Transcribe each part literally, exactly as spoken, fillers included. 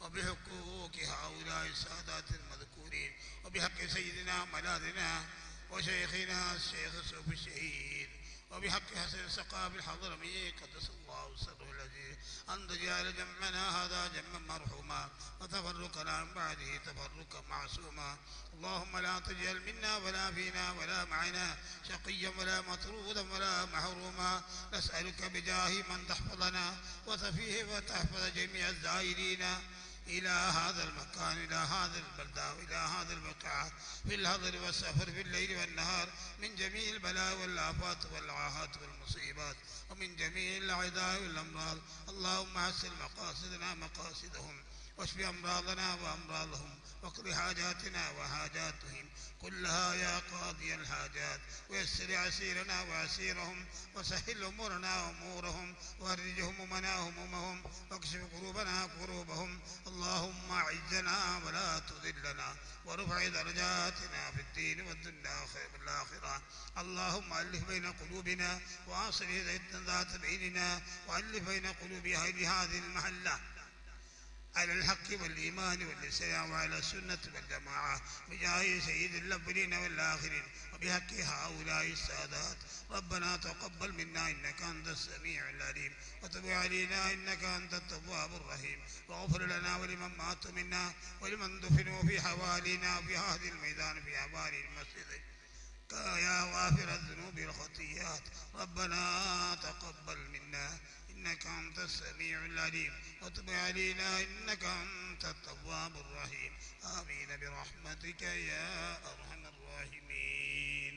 وبحقوق هؤلاء السادات المذكورين وبحق سيدنا ملاذنا وشيخنا الشيخ سوف الشهيد وبحق حسن سقاف الحضرمي قدس الله سره العزيز أن تجعل جمعنا هذا جمعا مرحوما وتفرقنا من بعده تفرقا معصوما. اللهم لا تجعل منا ولا فينا ولا معنا شقيا ولا مطرودا ولا محروما. نسألك بجاه من تحفظنا وتفيه وتحفظ جميع الزائرين إلى هذا المكان إلى هذا البلدة وإلى هذا المقع في الحضر والسفر في الليل والنهار من جميع البلاء والآفات والعاهات والمصيبات ومن جميع الأعداء والأمراض. اللهم حسن مقاصدنا مقاصدهم واشف أمراضنا وأمراضهم واقض حاجاتنا وحاجاتهم كلها يا قاضي الحاجات ويسر عسيرنا وعسيرهم وسهل أمورنا وأمورهم وفرج همومنا همومهم واكشف كروبنا كروبهم. اللهم أعزنا ولا تذلنا وارفع درجاتنا في الدين والدنيا والآخرة. اللهم ألف بين قلوبنا وأصلح ذات بيننا وألف بين قلوب أهل هذه المحلة على الحق والإيمان والإسلام وعلى السنة والجماعة بجاه سيد الأولين والآخرين وبحق هؤلاء السادات. ربنا تقبل منا إنك أنت السميع العليم وتب علينا إنك أنت التواب الرحيم واغفر لنا ولمن مات منا ولمن دفنوا في حوالينا في هذا الميدان في حوالي المسجد يا غافر الذنوب والخطيئات. ربنا تقبل منا إنك أنت السميع العليم وتب علينا إنك أنت التواب الرحيم. آمين برحمتك يا أرحم الراحمين.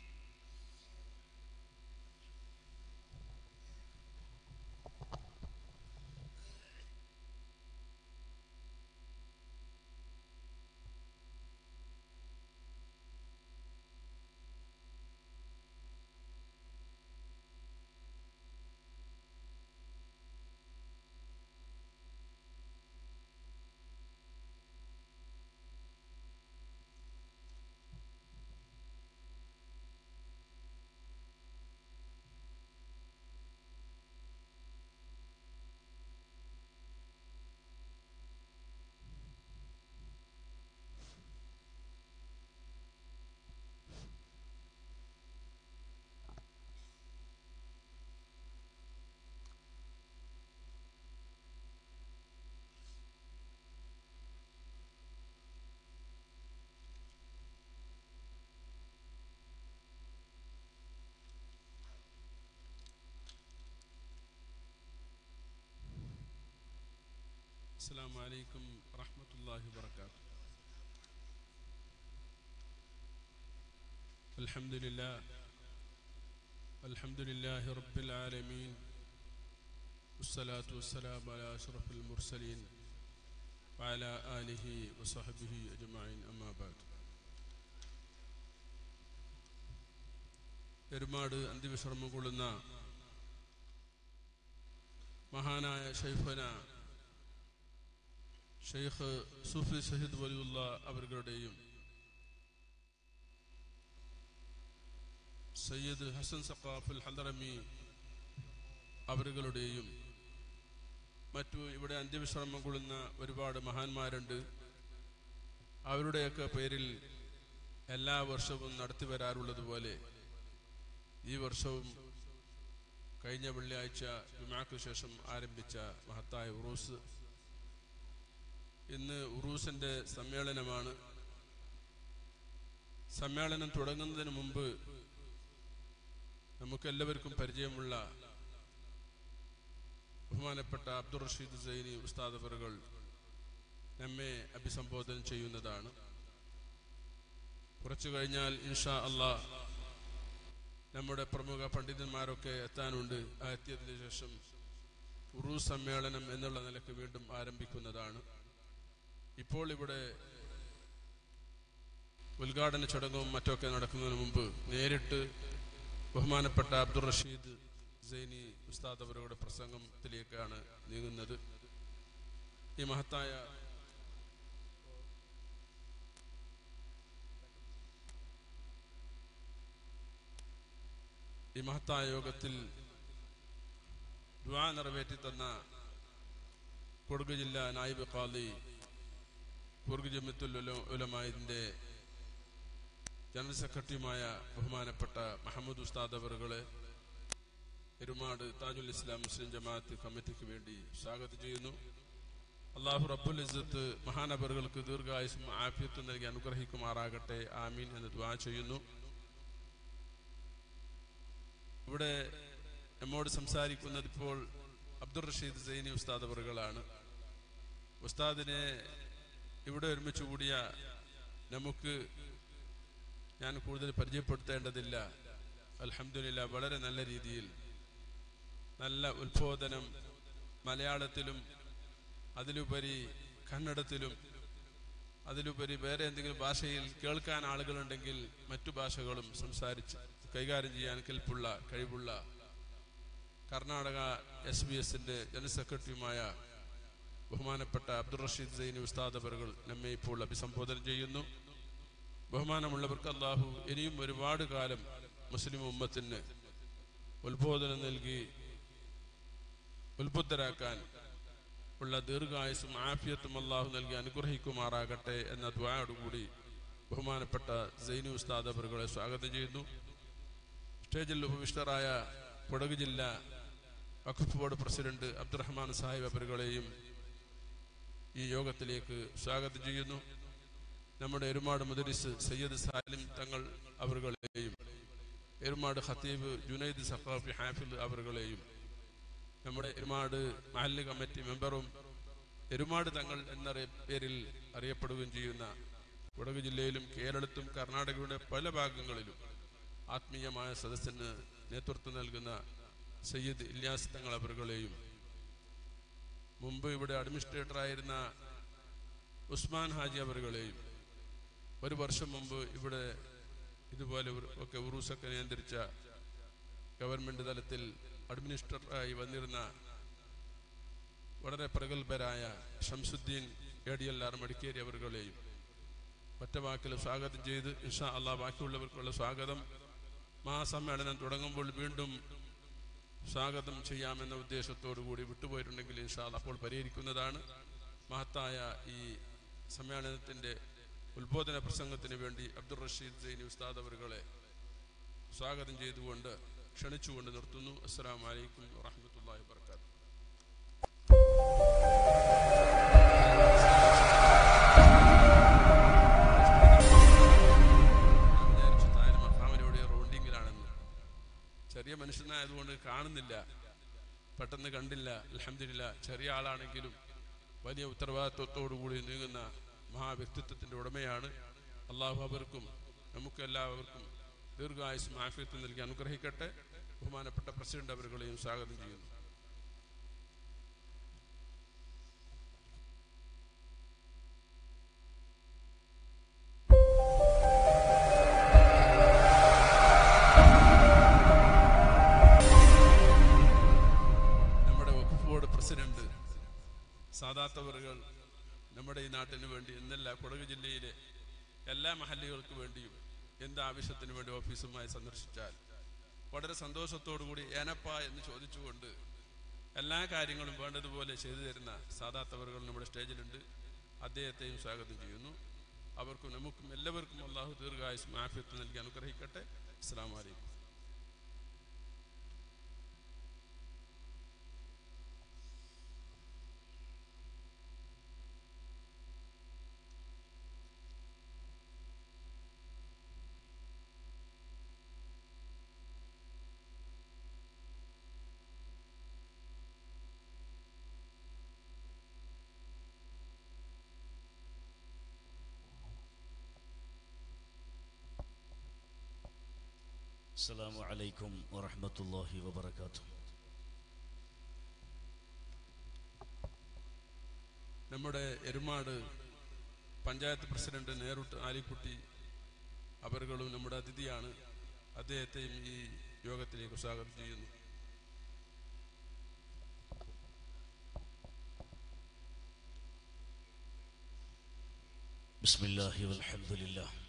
السلام عليكم ورحمة الله وبركاته. الحمد لله الحمد لله رب العالمين والصلاة والسلام على أشرف المرسلين وعلى آله وصحبه أجمعين أما بعد. എരുമാട് അന്ത്യവിശ്രമം കൊള്ളുന്ന മഹാനായ ശൈഖന ഷെയ്ഖ് സൂഫി ഷഹീദ് വലിയുള്ള അവരുടെയും സയ്യിദ് ഹസൻ സഖാഫുൽ ഹദറമി അവരുടെയും മറ്റു ഇവിടെ അന്ത്യവിശ്രമം കൊള്ളുന്ന ഒരുപാട് മഹാന്മാരുണ്ട്. അവരുടെയൊക്കെ പേരിൽ എല്ലാ വർഷവും നടത്തി വരാറുള്ളതുപോലെ ഈ വർഷവും കഴിഞ്ഞ വെള്ളിയാഴ്ച ജുമാക്ക് ശേഷം ആരംഭിച്ച മഹത്തായ ഉറൂസ്, ഇന്ന് ഉറൂസിൻ്റെ സമ്മേളനമാണ്. സമ്മേളനം തുടങ്ങുന്നതിന് മുമ്പ് നമുക്കെല്ലാവർക്കും പരിചയമുള്ള ബഹുമാനപ്പെട്ട അബ്ദുൾ റഷീദ് സൈനി ഉസ്താദ് അവറുകൾ നമ്മെ അഭിസംബോധന ചെയ്യുന്നതാണ്. കുറച്ചു കഴിഞ്ഞാൽ ഇൻഷാ അല്ലാഹ് നമ്മുടെ പ്രമുഖ പണ്ഡിതന്മാരൊക്കെ എത്താനുണ്ട്. ആ എത്തിയതിനു ശേഷം ഉറൂസ് സമ്മേളനം എന്നുള്ള നിലക്ക് വീണ്ടും ആരംഭിക്കുന്നതാണ്. ഇപ്പോൾ ഇവിടെ ഉദ്ഘാടന ചടങ്ങും മറ്റൊക്കെ നടക്കുന്നതിന് മുമ്പ് നേരിട്ട് ബഹുമാനപ്പെട്ട അബ്ദുൾ റഷീദ് സൈനി ഉസ്താദ് അവരുടെ പ്രസംഗത്തിലേക്കാണ് നീങ്ങുന്നത്. ഈ മഹത്തായ ഈ മഹത്തായ യോഗത്തിൽ ദുആ നിറവേറ്റി തന്ന കൊടക് ജില്ലാ നായിബ് ഖാദി കൂർഗ് ജമിയത്തുൽ ഉലമാഇന്റെ ജനറൽ സെക്രട്ടറിയുമായ ബഹുമാനപ്പെട്ട മുഹമ്മദ് ഉസ്താദ് അവറുകളെ എരുമാട് താജുൽ ഇസ്ലാം മുസ്ലിം ജമാഅത്ത് കമ്മിറ്റിക്ക് വേണ്ടി സ്വാഗതം ചെയ്യുന്നു. അല്ലാഹു റബ്ബുൽ ഇസ്സത്ത് മഹാനബറുകൾക്ക് ദീർഘായുസ്സും ആഫിയത്തും നൽകി അനുഗ്രഹിക്കുമാറാകട്ടെ, ആമീൻ എന്ന് ദുആ ചെയ്യുന്നു. ഇവിടെ നമ്മോട് സംസാരിക്കുന്നത് ഇപ്പോൾ അബ്ദുൾ റഷീദ് സൈനി ഉസ്താദ് അവറുകളാണ്. ഉസ്താദിനെ ഇവിടെ ഒരുമിച്ച് കൂടിയ നമുക്ക് ഞാൻ കൂടുതൽ പരിചയപ്പെടുത്തേണ്ടതില്ല. അൽഹംദുലില്ലാ വളരെ നല്ല രീതിയിൽ നല്ല ഉത്ബോധനം മലയാളത്തിലും അതിലുപരി കന്നഡത്തിലും അതിലുപരി വേറെ എന്തെങ്കിലും ഭാഷയിൽ കേൾക്കാൻ ആളുകളുണ്ടെങ്കിൽ മറ്റു ഭാഷകളും സംസാരിച്ച് കൈകാര്യം ചെയ്യാൻ കെൽപ്പുള്ള കഴിവുള്ള കർണാടക എസ് ബി എസിന്റെ ജനറൽ സെക്രട്ടറിയുമായ ബഹുമാനപ്പെട്ട അബ്ദുൾ റഷീദ് സൈനി ഉസ്താദ് അവറുകൾ നമ്മെ ഇപ്പോൾ അഭിസംബോധന ചെയ്യുന്നു. ബഹുമാനമുള്ളവർക്ക് അല്ലാഹു ഇനിയും ഒരുപാട് കാലം മുസ്ലിം ഉമ്മത്തിന് ഉത്ബോധനം നൽകി ഉത്ബുദ്ധരാക്കാൻ ഉള്ള ദീർഘായുസ്സും ആഫിയത്തും അല്ലാഹു നൽകി അനുഗ്രഹിക്കുമാറാകട്ടെ എന്ന ദുആയോടുകൂടി ബഹുമാനപ്പെട്ട സൈനി ഉസ്താദ് അവറുകളെ സ്വാഗതം ചെയ്യുന്നു. സ്റ്റേജിൽ ഉപവിഷ്ടരായ കൊടക് ജില്ലാ വഖഫ് ബോർഡ് പ്രസിഡന്റ് അബ്ദുറഹ്മാൻ സാഹിബ് അവറുകളെയും ഈ യോഗത്തിലേക്ക് സ്വാഗതം ചെയ്യുന്നു. നമ്മുടെ എരുമാട് മുദരിസ് സയ്യിദ് സാലിം തങ്ങൾ അവറുകളെയും എരുമാട് ഖത്തീബ് ജുനൈദ് സഖാഫി ഹാഫിദ് അവറുകളെയും നമ്മുടെ എരുമാട് മഹല്ല് കമ്മിറ്റി മെമ്പറും എരുമാട് തങ്ങൾ എന്ന പേരിൽ അറിയപ്പെടുകയും ചെയ്യുന്ന കൊടക് ജില്ലയിലും കേരളത്തിലും കർണാടകയുടെ പല ഭാഗങ്ങളിലും ആത്മീയമായ സദസ്സിന് നേതൃത്വം നൽകുന്ന സയ്യിദ് ഇല്യാസ് തങ്ങൾ അവറുകളെയും മുമ്പ് ഇവിടെ അഡ്മിനിസ്ട്രേറ്ററായിരുന്ന ഉസ്മാൻ ഹാജി അവറുകളെയും ഒരു വർഷം മുമ്പ് ഇവിടെ ഇതുപോലെ ഒക്കെ ഉറൂസൊക്കെ നിയന്ത്രിച്ച ഗവൺമെന്റ് തലത്തിൽ അഡ്മിനിസ്ട്രേറ്ററായി വന്നിരുന്ന വളരെ പ്രഗത്ഭരായ Shamsuddin A D L R Madikeri അവറുകളെയും ഒറ്റ വാക്കിൽ സ്വാഗതം ചെയ്ത് ഇൻഷാ അല്ലാഹ് ബാക്കിയുള്ളവർക്കുള്ള സ്വാഗതം മഹാസമ്മേളനം തുടങ്ങുമ്പോൾ വീണ്ടും സ്വാഗതം ചെയ്യാമെന്ന ഉദ്ദേശത്തോടു കൂടി വിട്ടുപോയിട്ടുണ്ടെങ്കിൽ ഇൻഷാ അല്ലാഹ് അപ്പോൾ പരിഹരിക്കുന്നതാണ്. മഹത്തായ ഈ സമ്മേളനത്തിന്റെ ഉത്ബോധന പ്രസംഗത്തിന് വേണ്ടി അബ്ദുൾ റഷീദ് സൈനി ഉസ്താദ് അവറുകളെ സ്വാഗതം ചെയ്തുകൊണ്ട് ക്ഷണിച്ചുകൊണ്ട് നിർത്തുന്നു. അസ്സലാമു അലൈക്കും വറഹ്മത്തുള്ളാഹി വബറകാതുഹു. ചെറിയ മനുഷ്യനായതുകൊണ്ട് കാണുന്നില്ല, പെട്ടെന്ന് കണ്ടില്ല. അൽഹംദുലില്ലാ ചെറിയ ആളാണെങ്കിലും വലിയ ഉത്തരവാദിത്വത്തോടു കൂടി നീങ്ങുന്ന മഹാവ്യക്തിത്വത്തിന്റെ ഉടമയാണ്. അള്ളാഹു അവർക്കും നമുക്ക് എല്ലാവർക്കും ദീർഘായുസ്സും ആഫിയത്തും നൽകി അനുഗ്രഹിക്കട്ടെ. ബഹുമാനപ്പെട്ട പ്രസിഡന്റ് അവരുകളെയും സ്വാഗതം ചെയ്യുന്നു. നമ്മുടെ വഖഫ് ബോർഡ് പ്രസിഡന്റ് സാദാത്തവറുകൾ നമ്മുടെ ഈ നാട്ടിന് വേണ്ടി എന്നല്ല കൊടക് ജില്ലയിലെ എല്ലാ മഹല്ലുകൾക്ക് വേണ്ടിയും എന്ത് ആവശ്യത്തിന് വേണ്ടി ഓഫീസുമായി സന്ദർശിച്ചാൽ വളരെ സന്തോഷത്തോടു കൂടി ഏനപ്പ എന്ന് ചോദിച്ചുകൊണ്ട് എല്ലാ കാര്യങ്ങളും വേണ്ടതുപോലെ ചെയ്തു തരുന്ന സാദാത്തവറുകൾ നമ്മുടെ സ്റ്റേജിലുണ്ട്. അദ്ദേഹത്തെയും സ്വാഗതം ചെയ്യുന്നു. അവർക്കും നമുക്കും എല്ലാവർക്കും അല്ലാഹു ദീർഘായുസ്സും ആഫിയത്തും നൽകി അനുഗ്രഹിക്കട്ടെ. അസ്സലാമു അലൈക്കും. അസ്സലാമു അലൈക്കും വറഹ്മത്തുള്ളാഹി വബറകാതുഹു. നമ്മുടെ എരുമാട് പഞ്ചായത്ത് പ്രസിഡന്റ് നേരുട്ട് ആലിക്കുട്ടി അവരുകളും നമ്മുടെ അതിഥിയാണ്. അദ്ദേഹത്തെയും ഈ യോഗത്തിലേക്ക് സ്വാഗതം ചെയ്യുന്നു. ബിസ്മില്ലാഹി വൽഹംദുലില്ലാഹ്